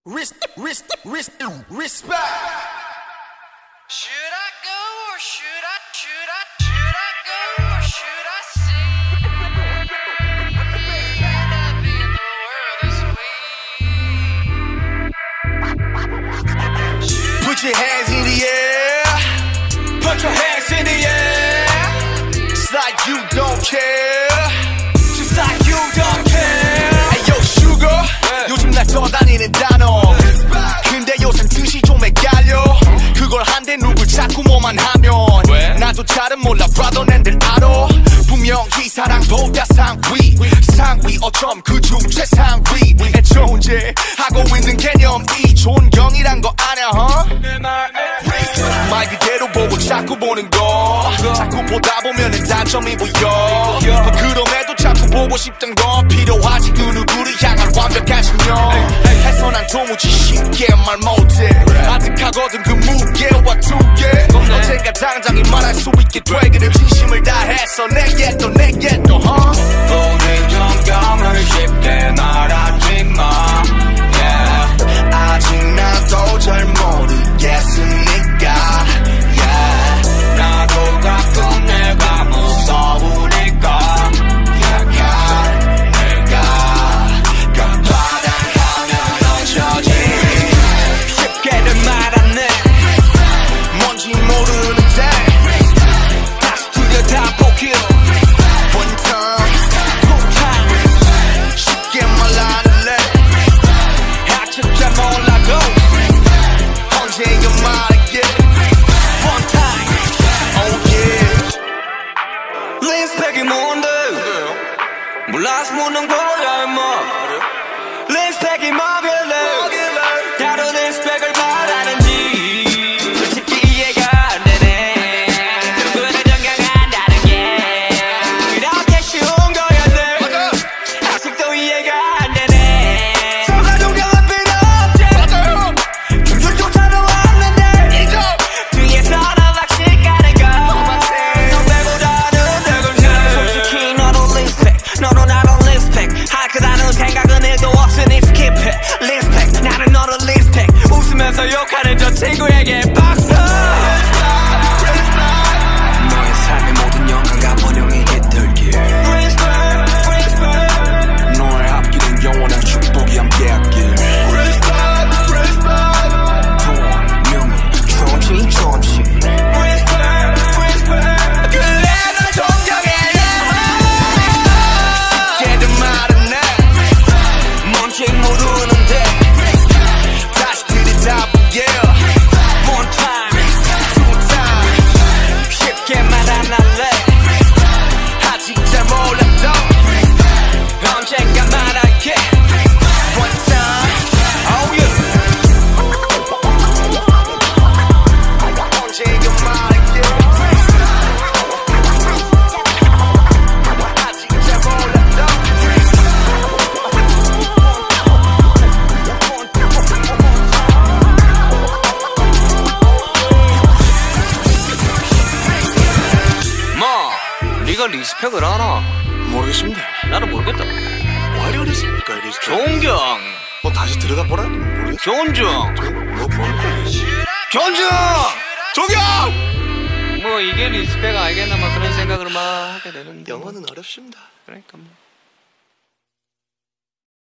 Respect. Should I go or should I go or should I stay? I've been the world this way. Put your hands in the air. Put your hands in the air. It's like you don't care. Just like you don't care. Hey yo sugar, 요즘 날 떠다니는 단어. 근데 요즘 뜻이 좀 헷갈려. 그걸 한데 누굴 자꾸 뭐만 하면 나도 잘은 몰라 brother 낸들 알아. 분명히 사랑보다 상위 어쩜 그중 최상위 애초운제 하고 있는 개념이 존경이란 거 아냐 말 그대로 보고 자꾸 보는 거 자꾸 보다 보면은 단점이 보여 그럼에도 자꾸 보고 싶던 건 필요하지 그 누구를 향한 완벽한 신념 해서 난 도무지 쉽게 말 못해 아득하거든 그 무게와 두개 언젠가 당장이 말할 수 있게 돼 그래 진심을 다해서 내게 또 모든 점검을 쉽게 말하지마 yeah. 아직 나도 잘 모르겠으니까 yeah. 나도 가끔 내가 무서우니까 약간 내가 깜빡하면 넘쳐지 쉽게는 말 안 해 뭔지 모르는데 다시 들여다보길 One time, two time 쉽게 말 안 할래 아직 잘 몰라도 언제가 말할게 One time, oh yeah 린스펙이 뭔데 몰라서 묻는 거야 임마 린스펙이 뭐길래 다른 린스펙을 말하는지 솔직히 이해가 안 되네 누구나 존경한다는 게 그렇게 쉬운 거였네 아직도 이해가 안 되네 서가 존경할 필요 없지 경주조차도 없는데 뒤에서는 박식 가는 거 너배보다는 내 걸세 솔직히 너도 린스펙 너도 나도 린스펙 할 거라는 생각은 1도 없으니 스킵해 린스펙 나는 너를 린스펙 웃으면서 욕하는 저 친구에게 박수 너의 삶의 모든 영광과 번영이 깃들길 너의 앞길은 영원한 축복이 함께하길 돈, 명예, 존재 그래 널 존경해 걔들 말은 해 뭔지 모르는데 다시 들여다보게 One time, Two time 쉽게 말 안 할래 아직 잘 몰라도 언젠가 말할게 One time Oh yeah 언제가 말할게 아직 잘 몰라도 네가 리스펙을 하나? 모르겠습니다. 나도 모르겠다. 왜 이러겠습니까? 리스펙. 존경 뭐 다시 들여다보라? 모르겠어. 존중 뭐 뭡니까? 존중 존경! 뭐 이게 리스펙 알겠나 막 그런 생각을 막 하게 되는데 영어는 어렵습니다. 그러니까 뭐